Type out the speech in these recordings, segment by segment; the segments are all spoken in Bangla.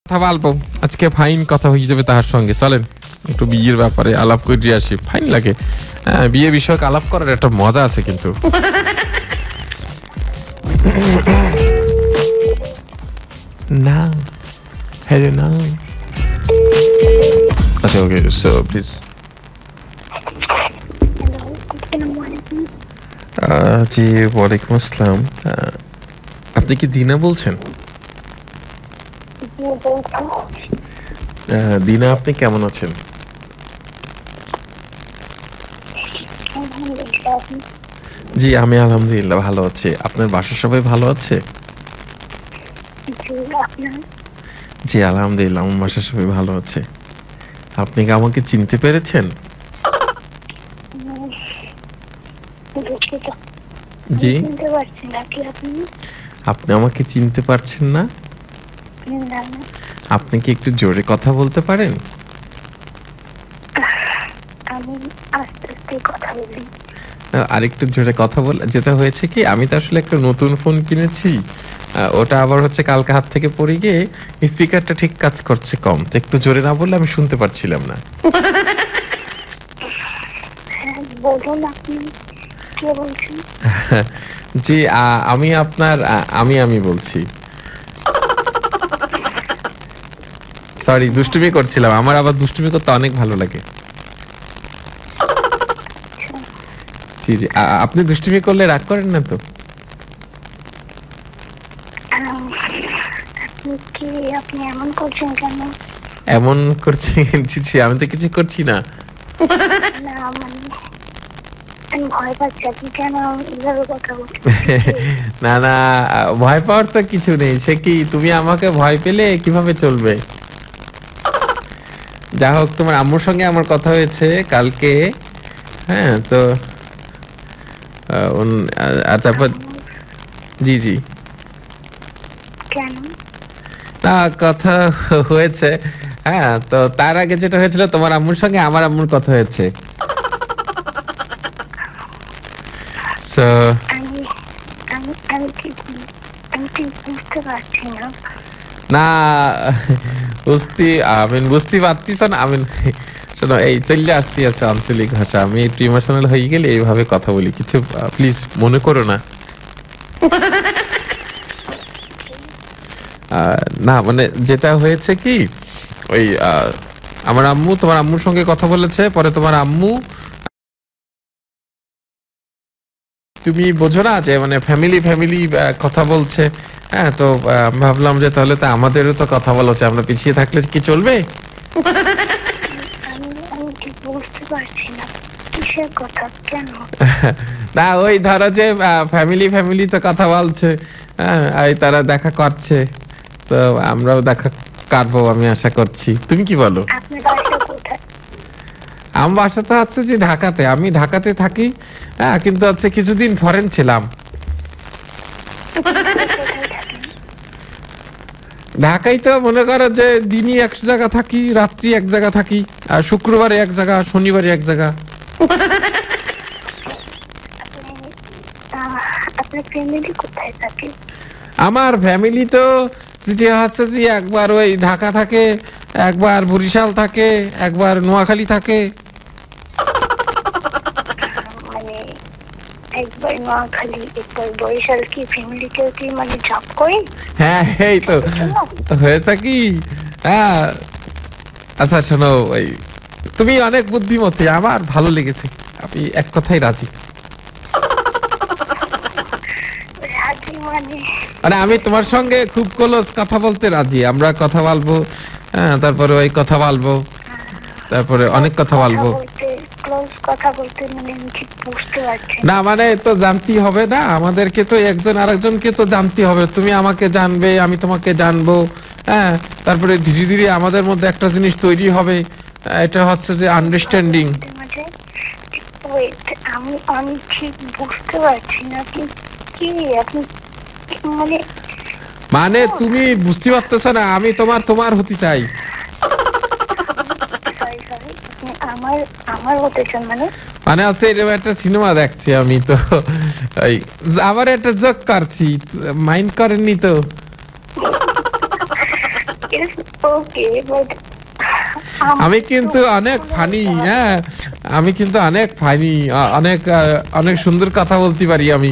কথা বলবো আজকে ফাইন কথা হয়ে যাবে তার সঙ্গে চলেন একটু বিয়ের ব্যাপারে আলাপ করে আসি ফাইন লাগে বিয়ে বিষয়ক আলাপ করার একটা মজা আছে কিন্তু না হ্যালো না আচ্ছা ওকে সো প্লিজ জি ওয়ালাইকুম আসসালাম আপনি কি দিনা বলছেন দিনা আপনি কেমন আছেন জি আমি আলহামদুলিল্লাহ ভালো আছি আপনার বাসার সবাই ভালো আছে জি আলহামদুলিল্লাহ আমার বাসার সবাই ভালো আছে আপনি কি আমাকে চিনতে পেরেছেন জি আপনি আমাকে চিনতে পারছেন না আপনি কি একটু জোরে কথা বলতে পারেন আরেকটু জোরে কথা বল যেটা হয়েছে কি আমি তো আসলে একটা নতুন ফোন কিনেছি ওটা আবার হচ্ছে কালকে হাত থেকে পড়ে গিয়ে স্পিকারটা ঠিক কাজ করছে কম তো একটু জোরে না বললে আমি শুনতে পারছিলাম না জি আমি আপনার আমি বলছি সরি দুষ্টুমি করছিলাম আমার আবার দুষ্টুমি করতে অনেক ভালো লাগে জি জি আপনি দুষ্টুমি করলে রাগ করেন না তো আপনি এমন করছেন কেন এমন করছি জি আমি তো কিছু করছি না না মানে আমি ভয় পাচ্ছি আপনি কেন এইভাবে কথা বলছেন না না ভয় পাওয়ার তো কিছু নেই সে কি তুমি আমাকে ভয় পেলে কিভাবে চলবে যা হোক তোমার আম্মুর সঙ্গে আমার কথা হয়েছে কালকে হ্যাঁ তো তারপর জি জি কেন না কথা হয়েছে হ্যাঁ তো তার আগে যেটা হয়েছিল তোমার আম্মুর সঙ্গে আমার আম্মুর কথা হয়েছে না বুঝতে পারতিস না আমি শোনো এই চলে আসতে আছে আঞ্চলিক ভাষা আমি একটু ইমোশনাল হয়ে গেলে এইভাবে কথা বলি কিছু প্লিজ মনে করো না না মানে যেটা হয়েছে কি ওই আমার আম্মু তোমার আম্মুর সঙ্গে কথা বলেছে পরে তোমার আম্মু তুমি বোঝো না যে মানে ফ্যামিলি কথা বলছে হ্যাঁ তো ভাবলাম যে তাহলে তো আমাদেরও তো কথা বলা হচ্ছে আমরা পিছিয়ে থাকলে কি চলবে না ওই ধরো যে ফ্যামিলি তো কথা বলছে হ্যাঁ তারা দেখা করছে তো আমরাও দেখা কাটবো আমি আশা করছি তুমি কি বলো আমার বাসা তো আছে যে ঢাকাতে আমি ঢাকাতে থাকি হ্যাঁ কিন্তু হচ্ছে কিছুদিন ফরেন ছিলাম ঢাকায় তো মনে করো যে দিনই এক জায়গা থাকি রাত্রি এক জায়গা থাকি আর শুক্রবারে এক জায়গা শনিবারে এক জায়গা আমার ফ্যামিলি তো যে হচ্ছে যে একবার ওই ঢাকা থাকে একবার বরিশাল থাকে একবার নোয়াখালী থাকে হ্যাঁ এই তো হয়েছে কি হ্যাঁ আচ্ছা শোনো ওই তুমি অনেক বুদ্ধিমতী আমার ভালো লেগেছে আমি এক কথাই রাজি মানে আমি তোমার সঙ্গে খুব ক্লোজ কথা বলতে রাজি আমরা কথা বলবো হ্যাঁ তারপরে ওই কথা বলবো তারপরে অনেক কথা বলবো না মানে তো জানতেই হবে না আমাদেরকে তো একজন আরেকজনকে তো জানতে হবে তুমি আমাকে জানবে আমি তোমাকে জানবো হ্যাঁ তারপরে ধীরে ধীরে আমাদের মধ্যে একটা জিনিস তৈরি হবে এটা হচ্ছে যে আন্ডারস্ট্যান্ডিং আমি ঠিক বুঝতে পারছি না কি মানে তুমি বুঝতে পারতেছো না আমি তোমার হতে চাই মানে আছে এরকম একটা সিনেমা দেখছি আমি তো আবার একটা জোক করছি মাইন্ড করেননি তো ওকে বাট আমি কিন্তু অনেক ফানি, হ্যাঁ আমি কিন্তু অনেক ফানি, অনেক অনেক সুন্দর কথা বলতে পারি আমি।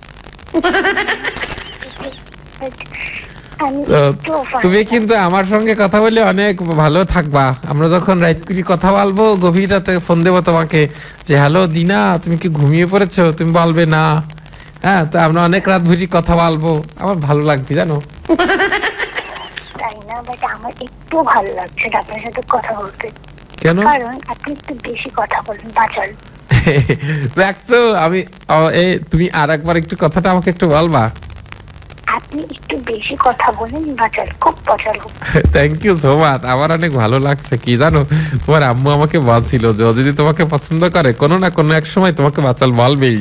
তো তুমি কিন্তু আমার সঙ্গে কথা বলে অনেক ভালো থাকবা। আমরা যখন রাত করে কথা বলবো, গভীর রাতে ফোন দেবো তোমাকে যে হ্যালো দিনা তুমি কি ঘুমিয়ে পড়েছো, তুমি বলবে না, হ্যাঁ তো আমরা অনেক রাত বুঝি কথা বলবো, আমার ভালো লাগবে জানো। তাই না, বাট আমার একটু ভালো লাগছে না আপনার সাথে কথা বলতে। কেন? কারণ আপনি একটু বেশি কথা বলেন, বাচাল। দেখছো আমি তুমি আর একবার একটু কথাটা আমাকে একটু বলবা? আপনি একটু বেশি কথা বলেন, বাচাল, খুব বাচাল। থ্যাংক ইউ সো মাচ, আমার অনেক ভালো লাগছে। কি জানো, তোমার আম্মু আমাকে বলছিল যে ও যদি তোমাকে পছন্দ করে কোনো না কোনো এক সময় তোমাকে বাচাল বলবেই।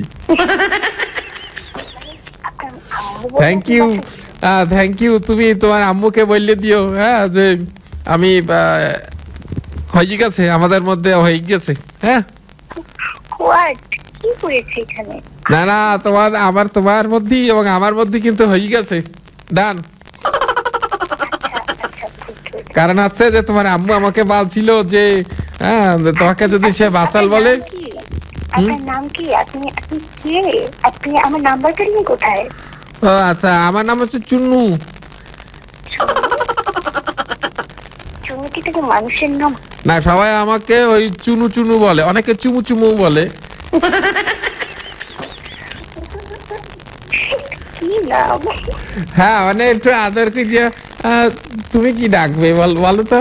Thank you, thank you. তুমি তোমার আম্মুকে বললে দিও হ্যাঁ যে আমি হয়ে গেছে, আমাদের মধ্যে হয়ে গেছে। হ্যাঁ হোয়াট, কি করেছে এখানে? না না, তোমার মধ্যেই এবং আমার মধ্যে কিন্তু হয়ে গেছে, ডান। কারণ আছে যে তোমার আম্মু আমাকে বলছিল যে হ্যাঁ তোমাকে যদি সে বাচাল বলে। আপনার নাম কি? আপনি আপনি কে? আপনি আমার নাম্বারটা নিয়ে কোথায়? ও আচ্ছা, আমার নাম হচ্ছে চুন্নু। চুনু কি থেকে মানুষের নাম? না, সবাই আমাকে ওই চুনু চুনু বলে, অনেকে চুমু চুমু বলে। কি নাম? হ্যাঁ মানে একটু আদর করে তুমি কি ডাকবে বলো তো?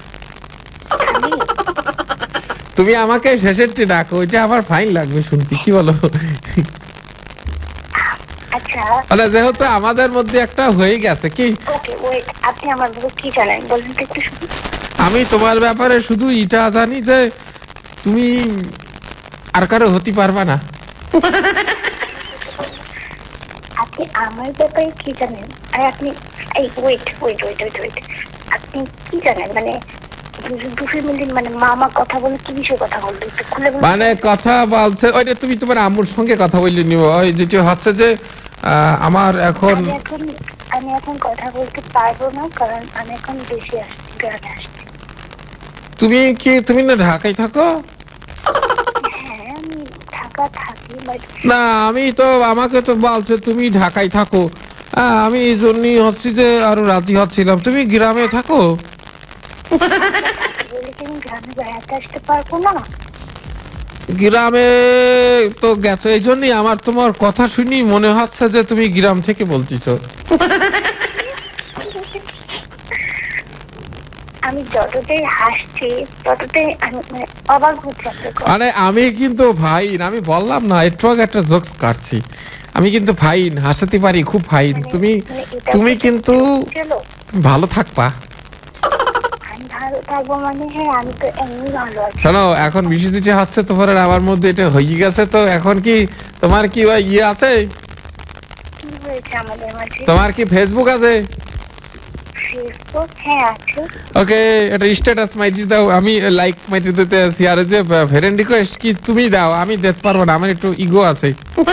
তুমি আমাকে শেষেরটি ডাকো, ওইটা আমার ফাইন লাগবে শুনতে, কি বলো? আচ্ছা মানে যেহেতু আমাদের মধ্যে একটা হয়ে গেছে কি। ওকে ওয়েট, আপনি আমার ব্যাপারে কি জানেন বলুন তো একটু শুনি। আমি তোমার ব্যাপারে শুধু এটা জানি যে তুমি আর কারো হতে পারবা না। আপনি আমার ব্যাপারে কি জানেন? আর আপনি এই wait wait wait wait wait আপনি কি জানেন? মানে দুটো মিনিট, মানে মামা কথা বলে কি বিষয়ে কথা বলবে একটু খুলে বলুন। মানে কথা বলছে ওইটা তুমি তোমার আম্মুর সঙ্গে কথা বললে নিও, ওই যেটা হচ্ছে যে আমার এখন আমি এখন কথা বলতে পারবো না, কারণ আমি এখন বেশি আসছি, গ্রামে আসছি। তুমি না ঢাকায় থাকো? হ্যাঁ আমি ঢাকা থাকি, বাট না আমি তো আমাকে তো বলছে তুমি ঢাকায় থাকো, আমি এই জন্যই হচ্ছি যে আরো রাজি হচ্ছিলাম। তুমি গ্রামে থাকো? বলে কি আমি গ্রামে বেড়াতে আসতে পারবো না? গ্রামে তো গেছো, এই জন্যই আমার তোমার কথা শুনি মনে হচ্ছে যে তুমি গ্রাম থেকে বলতেছো। আমি যতটাই হাসছি ততটাই আমি মানে অবাক হচ্ছে। মানে আমি কিন্তু ফাইন, আমি বললাম না একটু আগে একটা জোকস কাটছি, আমি কিন্তু ফাইন, হাসাতে পারি, খুব ফাইন। তুমি কিন্তু ভালো থাকবা। আমি ভালো থাকবো মানে? হ্যাঁ আমি তো এমনি ভালো আছি। শোনো, এখন বেশি যেটা হচ্ছে তোমার আর আমার মধ্যে এটা হয়ে গেছে, তো এখন কি তোমার কি ওই ইয়ে আছে? কি হয়েছে আমাদের মাঝে? তোমার কি ফেসবুক আছে? ফেসবুক হ্যাঁ আছে। ওকে, এটা স্ট্যাটাস মাইটি দাও, আমি লাইক মাইটি দিতে আছি। আর যে ফ্রেন্ড রিকোয়েস্ট কি তুমি দাও, আমি দিতে পারবো না, আমার একটু ইগো আছে।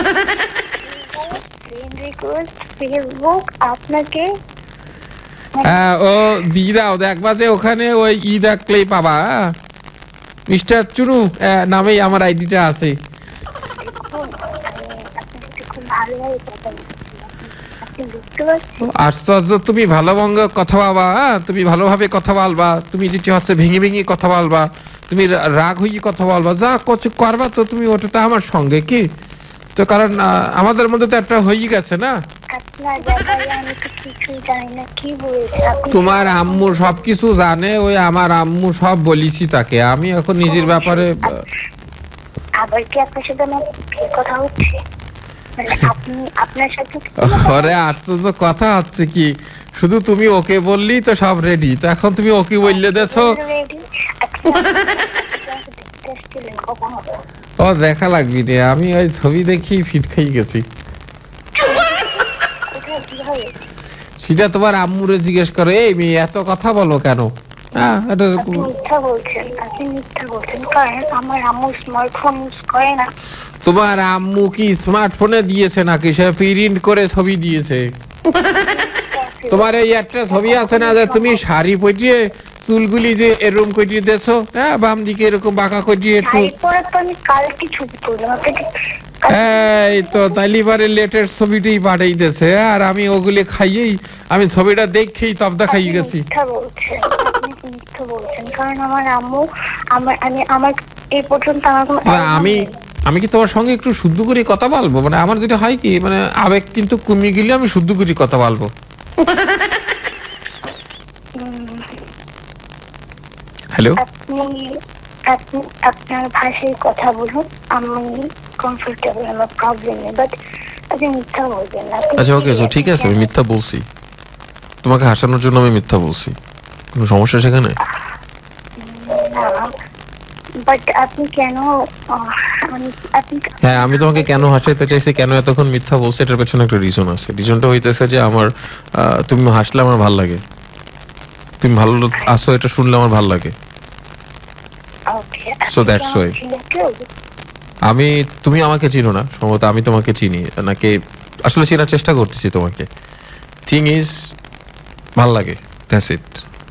ফ্রেন্ড রিকোয়েস্ট ফেসবুক আপনাকে? হ্যাঁ ও দিয়ে দাও, দেখবা যে ওখানে ওই ই দেখলেই পাবা, মিস্টার চুনু নামেই আমার আইডিটা আছে। খুব ভালোভাবে কথা বলছি, আপনি বুঝতে পারছেন? আশ্চর্য, তুমি ভালো ভঙ্গ কথা বলবা, তুমি ভালোভাবে কথা বলবা, তুমি যেটি হচ্ছে ভেঙে ভেঙে কথা বলবা, তুমি রাগ হয়ে কথা বলবা, যা কিছু করবা তো তুমি ওটা তো আমার সঙ্গে কি তো, কারণ আমাদের মধ্যে তো একটা হয়ে গেছে না। আপনার ব্যাপারে আমি তো কিছুই জানি না, কি বলছে আপনি? তোমার আম্মু সবকিছু জানে, ওই আমার আম্মু সব বলিছি তাকে, আমি এখন নিজের ব্যাপারে। আবার কি আপনার সাথে আমার কথা হচ্ছে? মানে আপনি আপনার সাথে আরে আশ্চর্য কথা হচ্ছে কি, শুধু তুমি ওকে বললি তো সব রেডি, তো এখন তুমি ওকে বললে দেছো। ও দেখা লাগবি রে, আমি ওই ছবি দেখি ফিট খেয়ে গেছি। সেটা তোমার আম্মুরে জিজ্ঞেস করো, এই মেয়ে এত কথা বলো কেন? মিথ্যা বলছেন, আপনি মিথ্যা বলছেন, কারণ আমার আম্মু স্মার্টফোন ইউজ করে না। তোমার আম্মু কি স্মার্টফোনে দিয়েছে নাকি সে প্রিন্ট করে ছবি দিয়েছে? তোমার এই একটা ছবি আছে না যে তুমি শাড়ি পরিয়ে চুলগুলি যে এরকম করিয়ে দেছো, হ্যাঁ, বাম দিকে এরকম বাঁকা করিয়ে একটু। শাড়ি পরে তো আমি কালকে ছবি তুললাম আপনাকে। এই তো তাইলিবারে লেটেস্ট ছবিটাই পাঠাই দিয়েছে, আর আমি ওগুলি খাইয়েই, আমি ছবিটা দেখেই তবদা খাইয়ে গেছি। মিথ্যা বলছেন, আপনি মিথ্যা বলছেন, কারণ আমার আম্মু আমার এই পর্যন্ত আমার কোনো আমি কি তোমার সঙ্গে একটু শুদ্ধ করে কথা বলবো? মানে আমার যেটা হয় কি, মানে আবেগ কিন্তু কমে গেলে আমি শুদ্ধ করে কথা বলবো। হ্যালো, আপনি আপনি আপনার ভাষায় কথা বলুন, আমি কমফোর্টেবল, আমার প্রবলেম নেই, বাট আপনি মিথ্যা বলবেন না। আচ্ছা ওকে, ঠিক আছে, আমি মিথ্যা বলছি, তোমাকে হাসানোর জন্য আমি মিথ্যা বলছি, কোনো সমস্যা সেখানে? বাট আপনি কেন আপনি হ্যাঁ, আমি তোমাকে কেন হাসাইতে চাইছি, কেন এতক্ষণ মিথ্যা বলছি, এটার পেছনে একটা রিজন আছে। রিজনটা হইতেছে যে আমার তুমি হাসলে আমার ভাল লাগে, তুমি ভালো আছো এটা শুনলে আমার ভাল লাগে। So that's why. তুমি আমাকে চিনো না সম্ভবত, আমি তোমাকে চিনি নাকি আসলে চেনার চেষ্টা করতেছি তোমাকে। থিং ইজ ভাল লাগে, দ্যাটস ইট।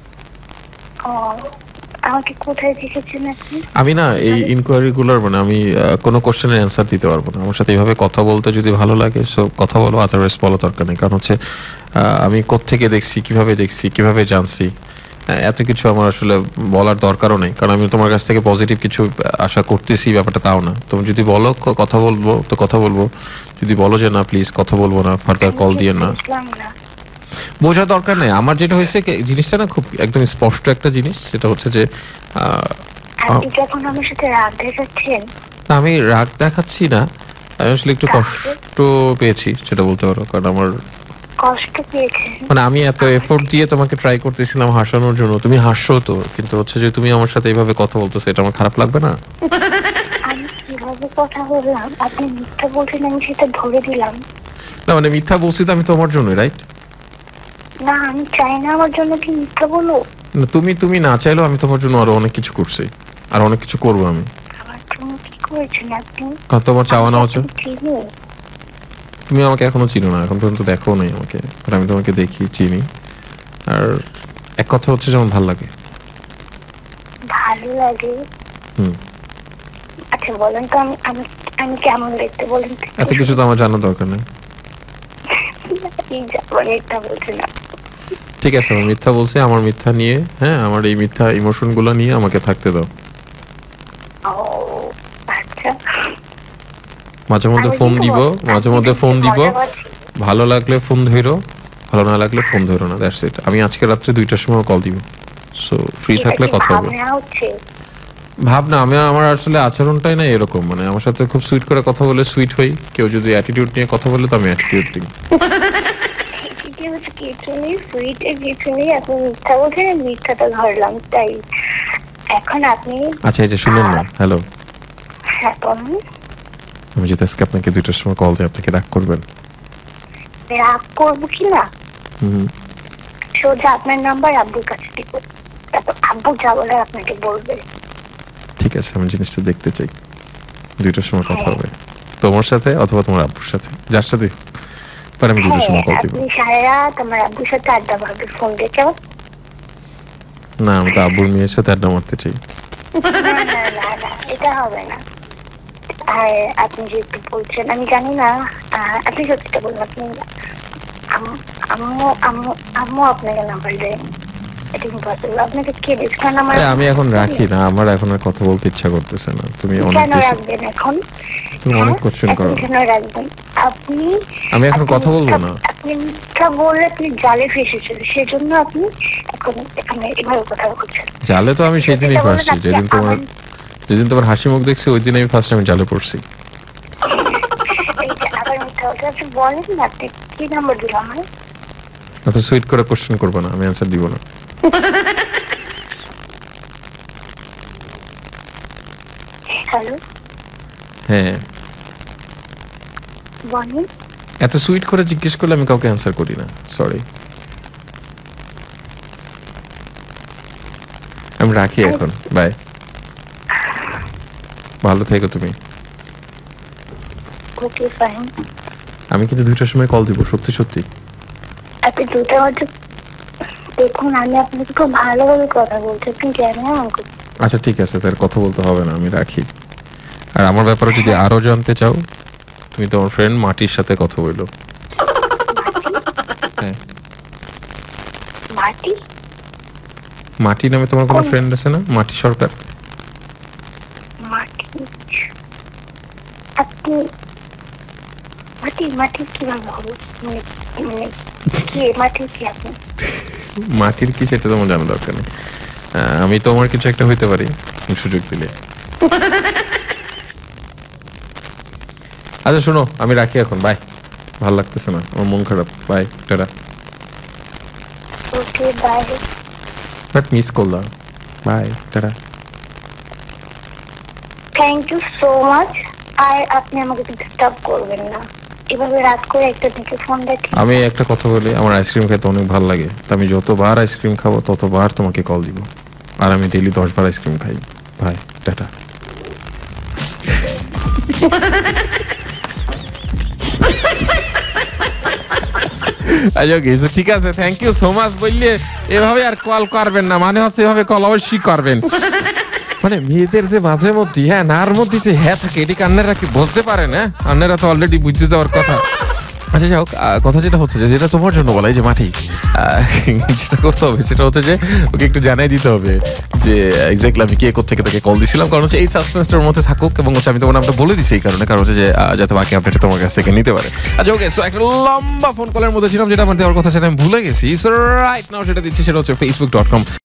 আমাকে কোথায় দেখেছেন আপনি? আমি না এই ইনকোয়ারি গুলোর, মানে আমি কোনো কোশ্চেনের অ্যান্সার দিতে পারবো না। আমার সাথে এইভাবে কথা বলতে যদি ভালো লাগে সো কথা বলো, আদারওয়াইজ বলো দরকার নেই। কারণ হচ্ছে আমি কোত্থেকে দেখছি, কিভাবে জানছি, এত কিছু আমার আসলে বলার দরকারও নেই। কারণ আমি তোমার কাছ থেকে পজিটিভ কিছু আশা করতেছি, ব্যাপারটা তাও না। তুমি যদি বলো কথা বলবো তো কথা বলবো, যদি বলো যে না প্লিজ কথা বলবো না, ফার্দার কল দিয়ে না, বোঝা দরকার নেই। আমার যেটা হয়েছে জিনিসটা না খুব একদম স্পষ্ট একটা জিনিস, সেটা হচ্ছে যে আপনি যখন আমার সাথে রাগ দেখাচ্ছেন। আমি রাগ দেখাচ্ছি না, আমি আসলে একটু কষ্ট পেয়েছি সেটা বলতে পারো। কারণ আমার কষ্ট পেয়েছেন, মানে আমি এত এফোর্ট দিয়ে তোমাকে ট্রাই করতেছিলাম হাসানোর জন্য, তুমি হাসছো তো, কিন্তু হচ্ছে যে তুমি আমার সাথে এইভাবে কথা বলতেছো, এটা আমার খারাপ লাগবে না? আমি কিভাবে কথা বললাম? আপনি মিথ্যা বলছেন, আমি সেটা ধরে দিলাম না। মানে মিথ্যা বলছি তো আমি তোমার জন্য, রাইট? না, আমি চাই না আমার জন্য কি মিথ্যা বলো। তুমি না চাইলেও আমি তোমার জন্য আরো অনেক কিছু করছি, আর অনেক কিছু করবো আমি। আমার জন্য কি করেছেন আপনি? তোমার চাওয়া না হচ্ছে, চিনি? তুমি আমাকে এখনো চিনো না, এখন পর্যন্ত দেখো নাই আমাকে, আর আমি তোমাকে দেখি, চিনি। আর এক কথা হচ্ছে যেমন ভালো লাগে। ভালো লাগে? আচ্ছা বলেন তো, আমি আমি কেমন দেখতে বলেন তো? এত কিছু তো আমার জানার দরকার নেই। ঠিক আছে, আমি মিথ্যা বলছি, আমার মিথ্যা নিয়ে, হ্যাঁ, আমার এই মিথ্যা ইমোশন গুলো নিয়ে আমাকে থাকতে দাও। মাঝে মধ্যে ফোন দিব, ভালো লাগলে ফোন ধরো, ভালো না লাগলে ফোন ধরো না, দ্যাটস ইট। আমি আজকে রাত্রে 2টার সময় কল দিব, সো ফ্রি থাকলে কথা হবে। ভাবনা আমি, আমার আসলে আচরণটাই না এরকম, মানে আমার সাথে খুব সুইট করে কথা বলে সুইট হই, কেউ যদি অ্যাটিটিউড নিয়ে কথা বলে তো আমি অ্যাটিটিউড দিই। আচ্ছা এই যে শুনুন না, হ্যালো, আমি যদি আজকে আপনাকে 2টার সময় কল দিই, আপনাকে রাগ করবেন? রাগ করবো কি না, সোজা আপনার নাম্বার আব্বুর কাছে দিব, তারপর আব্বু যা বলে আপনাকে বলবে। ঠিক আছে, আমি জিনিসটা দেখতে চাই। 2টার সময় কথা হবে তোমার সাথে অথবা তোমার আব্বুর সাথে, যার সাথে পরে আমি 2টার সময় কল দিব। আপনি সারা রাত আমার আব্বুর সাথে আড্ডা মারবেন ফোন দিয়ে, কেমন? না, আমি তো আব্বুর মেয়ের সাথে আড্ডা মারতে চাই। না, এটা হবে না। আর আপনি যেহেতু বলছেন, আমি জানি না, আপনি সত্যিটা বলুন, আপনি আম্মু আপনাকে নাম্বার দেয়, এটা ইম্পসিবল। আপনাকে কে দিচ্ছে? আমি এখন রাখি না, আমার এখন আর কথা বলতে ইচ্ছা করতেছে না। তুমি অনেক কেন রাখবেন এখন? তুমি অনেক কোশ্চেন করো। কেন রাখবেন আপনি? আমি এখন কথা বলবো না। আপনি মিথ্যা বললে আপনি জালে ফেসেছেন, সেজন্য আপনি এখন এখানে এভাবে কথা বলছেন। জালে তো আমি সেদিনই ফাঁসছি, যেদিন তোমার হাসি মুখ দেখছি ওই দিন আমি ফার্স্ট আমি জালে পড়ছি। আবার মিথ্যা বলতে আপনি বলেন না, আপনি কি নাম্বার দিলাম? এত সুইট করে কোশ্চেন করবো না, আমি অ্যান্সার দিব না। হ্যালো, হ্যাঁ বলেন। এত সুইট করে জিজ্ঞেস করলে আমি কাউকে অ্যান্সার করি না, সরি। আমি রাখি এখন, বাই, ভালো থেকো তুমি। Okay fine. আমি কিন্তু 2টার সময় কল দিব, সত্যি সত্যি। এত দুটা হচ্ছে, দেখুন আমি আপনাকে খুব ভালোভাবে কথা বলছি, আপনি কেন আমাকে? আচ্ছা ঠিক আছে, তার কথা বলতে হবে না, আমি রাখি। আর আমার ব্যাপারে যদি আরো জানতে চাও, তুমি তোমার ফ্রেন্ড মাটির সাথে কথা বলো। হ্যাঁ, মাটি? মাটি নামে তোমার কোনো ফ্রেন্ড আছে না? মাটি সরকার। মাটি? আপনি মাটি মাটি কিভাবে হলো? মানে মানে কি মাটি কি আপনি? মাটির কি সেটা তোমার জানা দরকার নেই। আমি তোমার কিছু একটা হইতে পারি সুযোগ দিলে। আচ্ছা শোনো, আমি রাখি এখন, বাই। ভালো লাগতেছে না, আমার মন খারাপ, bye, tata. Okay bye. But miss করলাম, bye, tata. Thank you so much. আর আপনি আমাকে ডিস্টার্ব করবেন না, এভাবে রাত করে একটা দিকে ফোন দেখি। আমি একটা কথা বলি, আমার আইসক্রিম খেতে অনেক ভালো লাগে, তো আমি যতবার আইসক্রিম খাবো ততবার তোমাকে কল দিব। আর আমি ডেইলি 10 বার আইসক্রিম খাই। Bye, tata. আচ্ছা ঠিক আছে, থ্যাংক ইউ সো মাচ বললে এভাবে আর কল করবেন না, মানে হচ্ছে এভাবে কল অবশ্যই করবেন। মানে মেয়েদের যে মাঝে মধ্যে হ্যাঁ নার মধ্যে যে হ্যাঁ থাকে, এটিকে আন্নারা কি বুঝতে পারেন? হ্যাঁ, আন্নারা তো অলরেডি বুঝতে যাওয়ার কথা। আচ্ছা যাই হোক, কথা যেটা হচ্ছে যেটা তোমার জন্য বলাই যে মাটি, যেটা করতে হবে সেটা হচ্ছে যে ওকে একটু জানাই দিতে হবে যে এক্স্যাক্টলি আমি কে কোথেকে তাকে কল দিছিলাম, কারণ হচ্ছে এই সাসপেন্সটার মধ্যে থাকুক, এবং হচ্ছে আমি তোমার নামটা বলে দিছি এই কারণে, কারণ হচ্ছে যে যাতে বাকি আপডেট তোমার কাছ থেকে নিতে পারে। আচ্ছা ওকে, সো একটা লম্বা ফোন কলের মধ্যে ছিলাম, যেটা আমার দেওয়ার কথা সেটা আমি ভুলে গেছি। সো রাইট নাও সেটা দিচ্ছি, সেটা হচ্ছে facebook.com